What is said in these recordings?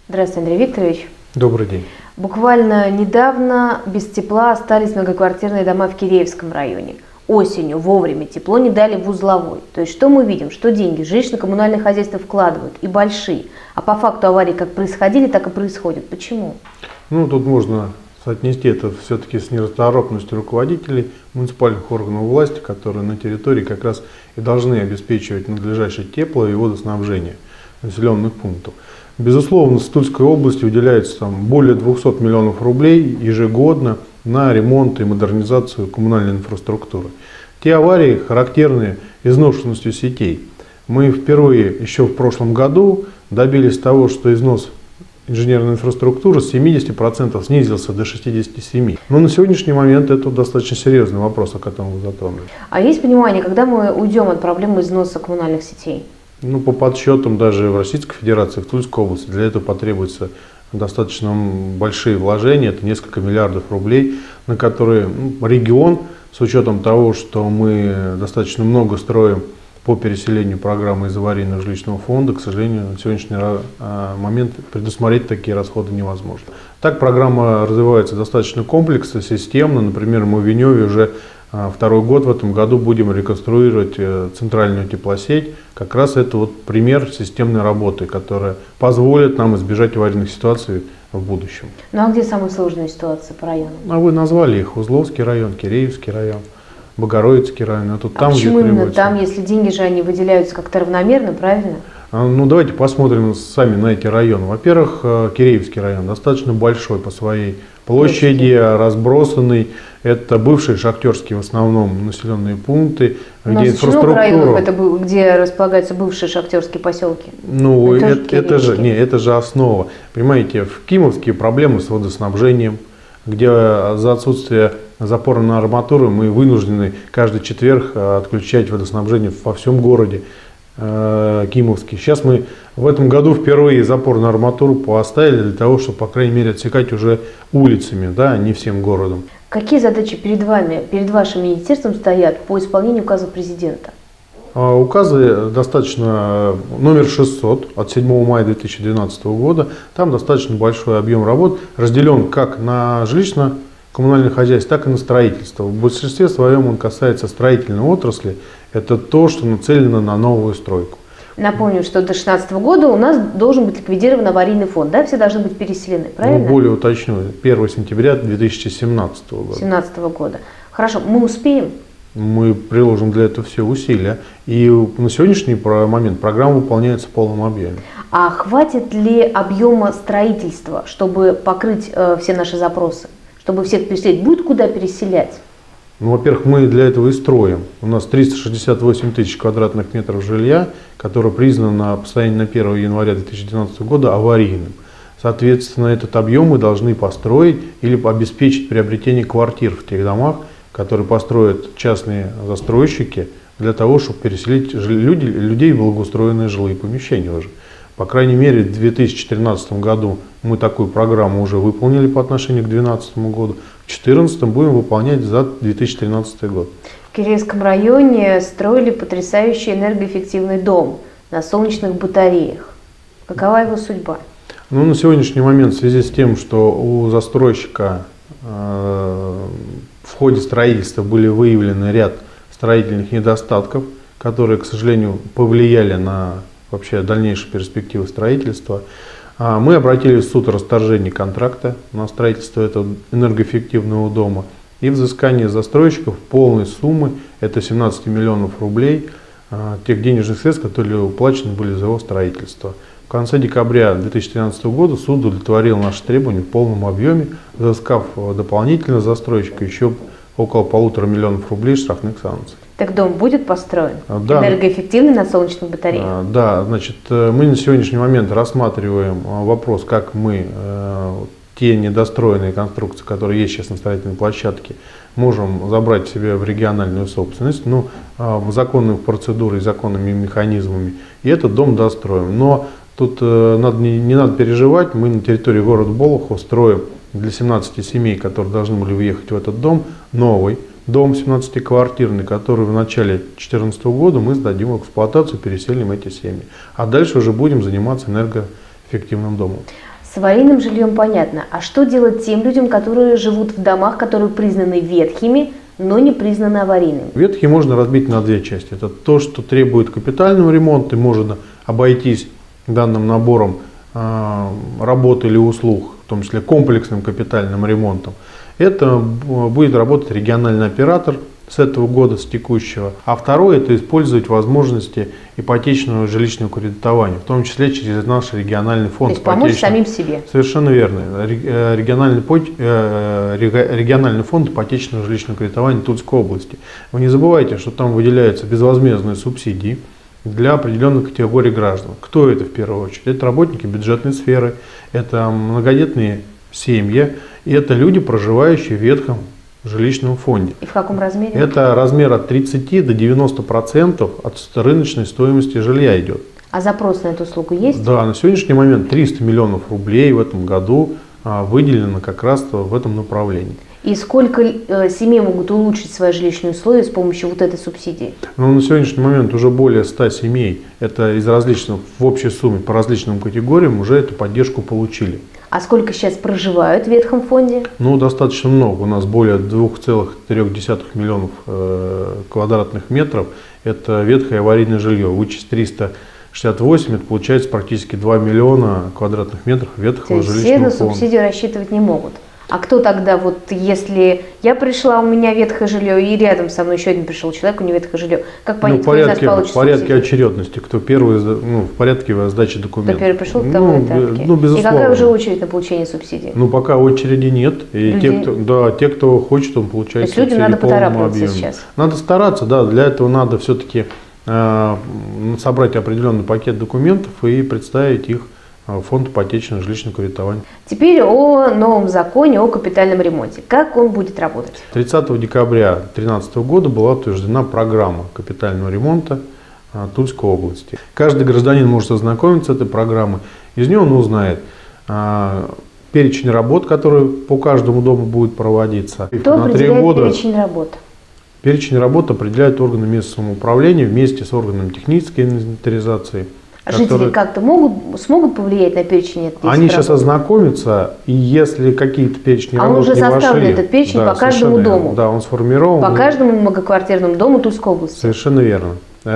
Здравствуйте, Андрей Викторович. Добрый день. Буквально недавно без тепла остались многоквартирные дома в Киреевском районе. Осенью вовремя тепло не дали в Узловой. То есть что мы видим? Что деньги жилищно-коммунальное хозяйство вкладывают, и большие. А по факту аварии как происходили, так и происходят. Почему? Тут можно соотнести это все-таки с нерасторопностью руководителей муниципальных органов власти, которые на территории как раз и должны обеспечивать надлежащее тепло и водоснабжение населенных пунктов. Безусловно, Тульской области уделяется более 200 миллионов рублей ежегодно на ремонт и модернизацию коммунальной инфраструктуры. Те аварии характерны изношенностью сетей. Мы впервые еще в прошлом году добились того, что износ инженерной инфраструктуры с 70% снизился до 67%. Но на сегодняшний момент это достаточно серьезный вопрос, о котором вы затронули. А есть понимание, когда мы уйдем от проблемы износа коммунальных сетей? По подсчетам даже в Российской Федерации, в Тульской области, для этого потребуется достаточно большие вложения, это несколько миллиардов рублей, на которые регион, с учетом того, что мы достаточно много строим по переселению программы из аварийного жилищного фонда, к сожалению, на сегодняшний момент предусмотреть такие расходы невозможно. Так программа развивается достаточно комплексно, системно. Например, мы в Веневе уже второй год в этом году будем реконструировать центральную теплосеть. Как раз это пример системной работы, которая позволит нам избежать аварийных ситуаций в будущем. А где самые сложные ситуации по районам? Вы назвали их: Узловский район, Киреевский район, Богородицкий район. Почему именно там, если деньги же они выделяются как-то равномерно, правильно? Давайте посмотрим сами на эти районы. Во-первых, Киреевский район достаточно большой по своей площади, разбросанный. Это бывшие шахтерские в основном населенные пункты, где инфраструктура. Районов это где располагаются бывшие шахтерские поселки. Это же основа. Понимаете, в Кимовске проблемы с водоснабжением, где за отсутствие запора на арматуру мы вынуждены каждый четверг отключать водоснабжение во всем городе Кимовский. Сейчас мы в этом году впервые запор на арматуру поставили для того, чтобы, по крайней мере, отсекать уже улицами, а не всем городом. Какие задачи перед вами, перед вашим министерством стоят по исполнению указа президента? Указы достаточно, номер 600 от 7 мая 2012 года, там достаточно большой объем работ, разделен как на жилищно-коммунальное хозяйство, так и на строительство. В большинстве своем он касается строительной отрасли, это то, что нацелено на новую стройку. Напомню, что до 2016 года у нас должен быть ликвидирован аварийный фонд, да? Все должны быть переселены, правильно? Более уточню, 1 сентября 2017 года. 2017 года. Хорошо, мы успеем? Мы приложим для этого все усилия. И на сегодняшний момент программа выполняется в полном объеме. А хватит ли объема строительства, чтобы покрыть все наши запросы? Чтобы всех переселить? Будет куда переселять? Во-первых, мы для этого и строим. У нас 368 тысяч квадратных метров жилья, которое признано по состоянию на 1 января 2012 года аварийным. Соответственно, этот объем мы должны построить или обеспечить приобретение квартир в тех домах, которые построят частные застройщики, для того, чтобы переселить людей в благоустроенные жилые помещения уже. По крайней мере, в 2013 году мы такую программу уже выполнили по отношению к 2012 году. В 2014 будем выполнять за 2013 год. В Киреевском районе строили потрясающий энергоэффективный дом на солнечных батареях. Какова его судьба? На сегодняшний момент, в связи с тем, что у застройщика в ходе строительства были выявлены ряд строительных недостатков, которые, к сожалению, повлияли на вообще дальнейшие перспективы строительства, мы обратились в суд о расторжении контракта на строительство этого энергоэффективного дома и взыскание застройщиков полной суммы, это 17 миллионов рублей, тех денежных средств, которые уплачены были за его строительство. В конце декабря 2013 года суд удовлетворил наши требования в полном объеме, взыскав дополнительно застройщику еще около 1,5 миллионов рублей штрафных санкций. Так дом будет построен? Да. Энергоэффективный на солнечных батареях? Да, мы на сегодняшний момент рассматриваем вопрос, как мы те недостроенные конструкции, которые есть сейчас на строительной площадке, можем забрать себе в региональную собственность, законных процедур и законными механизмами, и этот дом достроим. Но тут не надо переживать, мы на территории города Болохово строим для 17 семей, которые должны были въехать в этот дом, новый дом 17-квартирный, который в начале 2014 года мы сдадим в эксплуатацию, переселим эти семьи. А дальше уже будем заниматься энергоэффективным домом. аварийным жильем понятно. А что делать тем людям, которые живут в домах, которые признаны ветхими, но не признаны аварийными? Ветхие можно разбить на две части. Это то, что требует капитального ремонта, и можно обойтись данным набором работ или услуг, в том числе комплексным капитальным ремонтом. Это будет работать региональный оператор с этого года, с текущего. А второе – это использовать возможности ипотечного жилищного кредитования, в том числе через наш региональный фонд. То есть помочь самим себе. Совершенно верно. Региональный фонд ипотечного жилищного кредитования Тульской области. Вы не забывайте, что там выделяются безвозмездные субсидии для определенных категорий граждан. Кто это в первую очередь? Это работники бюджетной сферы, это многодетные семьи, и это люди, проживающие в ветхом жилищном фонде. И в каком размере? Это размер от 30 до 90% от рыночной стоимости жилья идет. А запрос на эту услугу есть? Да, на сегодняшний момент 300 миллионов рублей в этом году выделено как раз в этом направлении. И сколько семей могут улучшить свои жилищные условия с помощью вот этой субсидии? Ну, на сегодняшний момент уже более 100 семей, это из различных, в общей сумме по различным категориям, уже эту поддержку получили. А сколько сейчас проживают в ветхом фонде? Ну, достаточно много. У нас более 2,3 миллионов квадратных метров. Это ветхое аварийное жилье. Вычесть 368, это получается практически 2 миллиона квадратных метров ветхого жилищного фонда. То есть все на субсидию рассчитывать не могут. А кто тогда, вот если я пришла, у меня ветхое жилье, и рядом со мной еще один пришел человек, у него ветхое жилье, как понять, кто из нас получит в порядке очередности, кто первый, в порядке сдачи документов. Кто первый пришел, к тому этапе. Безусловно. И какая уже очередь на получение субсидии? Ну, пока очереди нет. И те, кто хочет, он получает субсидии. То есть людям надо поторапливаться сейчас? Надо стараться, да. Для этого надо все-таки собрать определенный пакет документов и представить их Фонд ипотечного жилищного кредитования. Теперь о новом законе о капитальном ремонте. Как он будет работать? 30 декабря 2013 года была утверждена программа капитального ремонта Тульской области. Каждый гражданин может ознакомиться с этой программой. Из нее он узнает перечень работ, которые по каждому дому будут проводиться. Кто определяет перечень работ? Перечень работ определяют органы местного самоуправления вместе с органами технической инвентаризации. Жители как-то смогут повлиять на перечень этих Они работ? сейчас ознакомятся, и если какие-то перечни работ уже не вошли... составлен этот перечень по каждому дому? Да, он сформирован. По каждому многоквартирному дому Тульской области? Совершенно верно.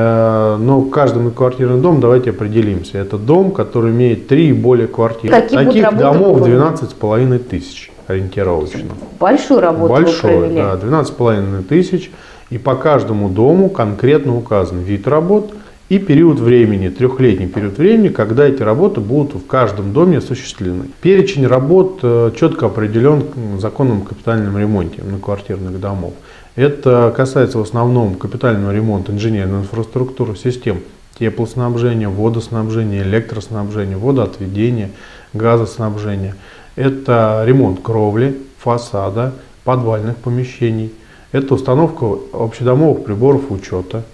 Но каждый многоквартирный дом, давайте определимся. Это дом, который имеет 3 и более квартир. Таких домов 12,5 тысяч ориентировочно. Большую работу вы провели. Да, 12,5 тысяч. И по каждому дому конкретно указан вид работ и период времени, 3-летний период времени, когда эти работы будут в каждом доме осуществлены. Перечень работ четко определен законом о капитальном ремонте многоквартирных домов. Это касается в основном капитального ремонта инженерной инфраструктуры, систем теплоснабжения, водоснабжения, электроснабжения, водоотведения, газоснабжения. Это ремонт кровли, фасада, подвальных помещений. Это установка общедомовых приборов учета.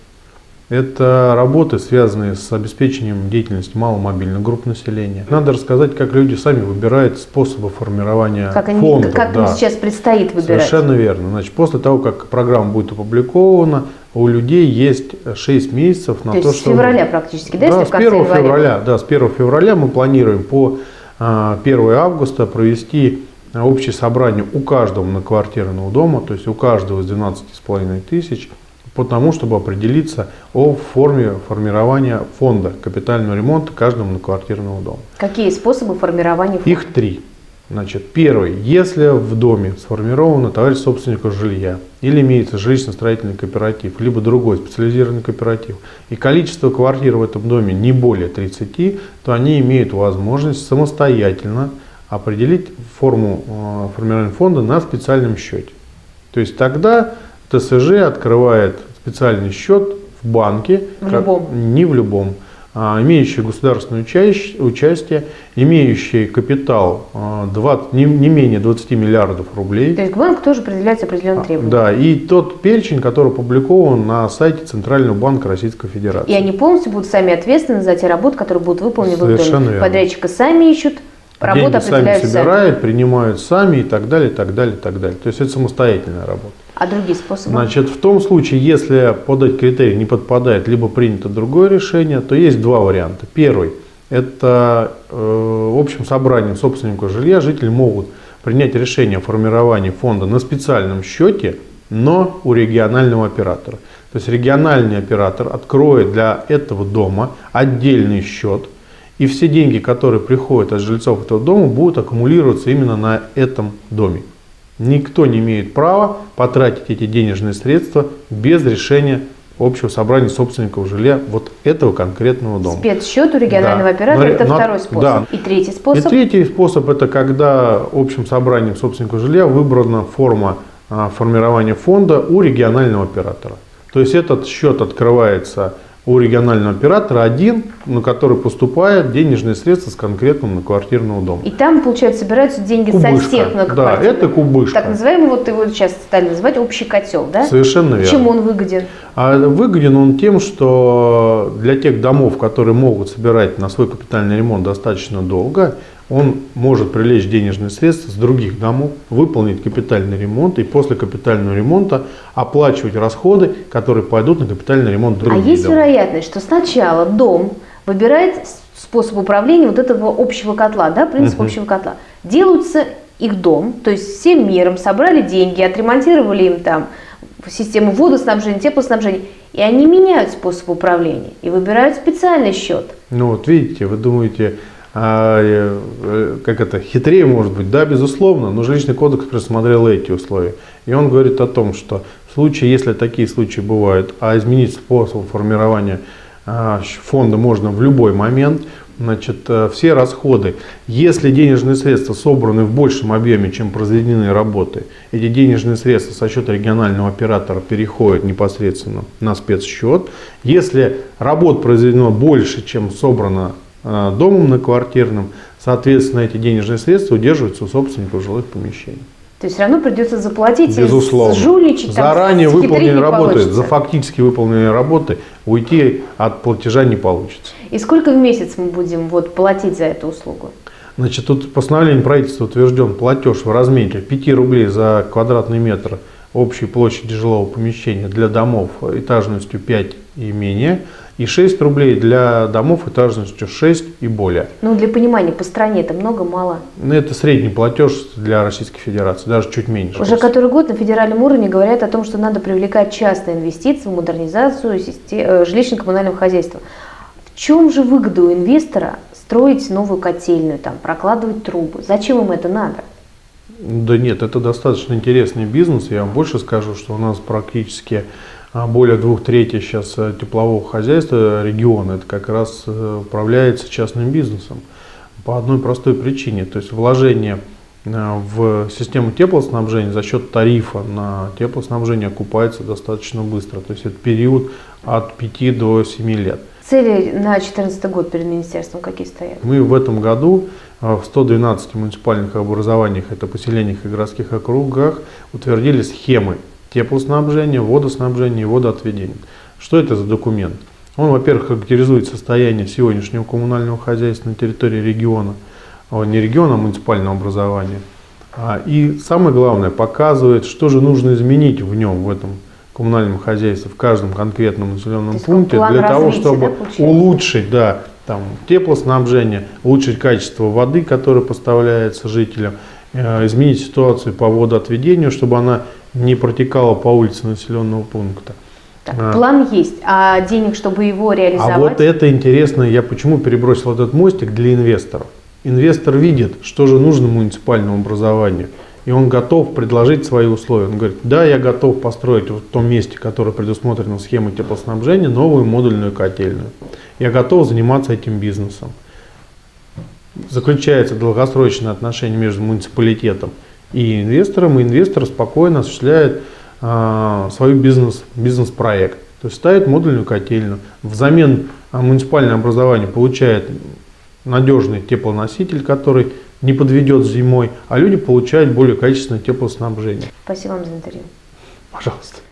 Это работы, связанные с обеспечением деятельности маломобильных групп населения. Надо рассказать, как люди сами выбирают способы формирования фондов. Как им сейчас предстоит выбирать. Совершенно верно. Значит, после того, как программа будет опубликована, у людей есть 6 месяцев на то, чтобы... с февраля практически, да? Да, с 1 февраля. Да, с 1 февраля мы планируем по 1 августа провести общее собрание у каждого многоквартирного дома, то есть у каждого из 12,5 тысяч, по тому, чтобы определиться о форме формирования фонда капитального ремонта каждого многоквартирного дома. Какие способы формирования фонда? Их 3. Значит, первый. Если в доме сформировано товарищество собственников жилья или имеется жилищно-строительный кооператив, либо другой специализированный кооператив, и количество квартир в этом доме не более 30, то они имеют возможность самостоятельно определить форму формирования фонда на специальном счете. То есть тогда ТСЖ открывает специальный счет в банке, не в любом, имеющий государственное участие, имеющий капитал не менее 20 миллиардов рублей. То есть к банку тоже определяются определенные требования. Да, и тот перечень, который опубликован на сайте Центрального банка Российской Федерации. И они полностью будут сами ответственны за те работы, которые будут выполнены в их доме. Подрядчика сами ищут, работу определяют сами собирают, принимают сами и так далее, и так далее, и так далее. То есть это самостоятельная работа. А другие способы? Значит, в том случае, если под эти критерии не подпадает, либо принято другое решение, то есть 2 варианта. Первый. Это общим собранием собственников жилья жители могут принять решение о формировании фонда на специальном счете, но у регионального оператора. То есть региональный оператор откроет для этого дома отдельный счет, и все деньги, которые приходят от жильцов этого дома, будут аккумулироваться именно на этом доме. Никто не имеет права потратить эти денежные средства без решения общего собрания собственников жилья вот этого конкретного дома. Спецсчет у регионального оператора – это второй способ. Да. И третий способ? И третий способ – это когда общим собранием собственников жилья выбрана форма формирования фонда у регионального оператора. То есть этот счет открывается у регионального оператора один, на который поступают денежные средства с конкретного многоквартирного дома. И там, получается, собираются деньги со всех многоквартирных. Да, это кубышка. Так называемый, вот его сейчас стали называть общий котел, да? Совершенно верно. Чем он выгоден? Выгоден он тем, что для тех домов, которые могут собирать на свой капитальный ремонт достаточно долго, он может привлечь денежные средства с других домов, выполнить капитальный ремонт и после капитального ремонта оплачивать расходы, которые пойдут на капитальный ремонт других домов. А есть вероятность, что сначала дом выбирает способ управления вот этого общего котла, да, принцип общего котла. Делаются их дом, то есть всем миром собрали деньги, отремонтировали им там систему водоснабжения, теплоснабжения, и они меняют способ управления и выбирают специальный счет. Ну вот видите, вы думаете, как это, хитрее может быть? Да, безусловно, но жилищный кодекс предусмотрел эти условия. И он говорит о том, что в случае, если такие случаи бывают, а изменить способ формирования фонда можно в любой момент, значит, все расходы, если денежные средства собраны в большем объеме, чем произведены работы, эти денежные средства со счета регионального оператора переходят непосредственно на спецсчет. Если работ произведено больше, чем собрано домом многоквартирным, соответственно, эти денежные средства удерживаются у собственников жилых помещений. То есть все равно придется заплатить, безусловно, жульничать, заранее выполненные работы, за фактически выполненные работы уйти от платежа не получится. И сколько в месяц мы будем вот платить за эту услугу? Значит, тут постановлением правительства утвержден платеж в размере 5 рублей за квадратный метр общей площади жилого помещения для домов этажностью 5 и менее, и 6 рублей для домов этажностью 6 и более. Ну, для понимания, по стране это много, мало? Это средний платеж для Российской Федерации, даже чуть меньше. Уже который год на федеральном уровне говорят о том, что надо привлекать частные инвестиции в модернизацию жилищно-коммунального хозяйства. В чем же выгода у инвестора строить новую котельную, там, прокладывать трубы? Зачем им это надо? Да нет, это достаточно интересный бизнес. Я вам больше скажу, что у нас практически более 2/3 сейчас теплового хозяйства региона это как раз управляется частным бизнесом. По одной простой причине. То есть вложение в систему теплоснабжения за счет тарифа на теплоснабжение окупается достаточно быстро. То есть это период от 5 до 7 лет. Цели на 2014 год перед министерством какие стоят? Мы в этом году в 112 муниципальных образованиях, это поселениях и городских округах, утвердили схемы теплоснабжения, водоснабжения и водоотведения. Что это за документ? Он, во-первых, характеризует состояние сегодняшнего коммунального хозяйства на территории региона, не региона, а муниципального образования. И самое главное, показывает, что же нужно изменить в нем, в этом коммунальном хозяйстве, в каждом конкретном населенном пункте, для того, чтобы улучшить теплоснабжение, улучшить качество воды, которая поставляется жителям, изменить ситуацию по водоотведению, чтобы она не протекала по улице населенного пункта. Так, план есть, а денег, чтобы его реализовать? А вот это интересно, я почему перебросил этот мостик для инвесторов. Инвестор видит, что же нужно муниципальному образованию, и он готов предложить свои условия. Он говорит, да, я готов построить в том месте, которое предусмотрено в схеме теплоснабжения, новую модульную котельную. Я готов заниматься этим бизнесом. Заключается долгосрочное отношение между муниципалитетом и инвестором, и инвестор спокойно осуществляет свой бизнес-проект. То есть ставит модульную котельную. Взамен муниципальное образование получает надежный теплоноситель, который не подведет зимой, а люди получают более качественное теплоснабжение. Спасибо вам за интервью. Пожалуйста.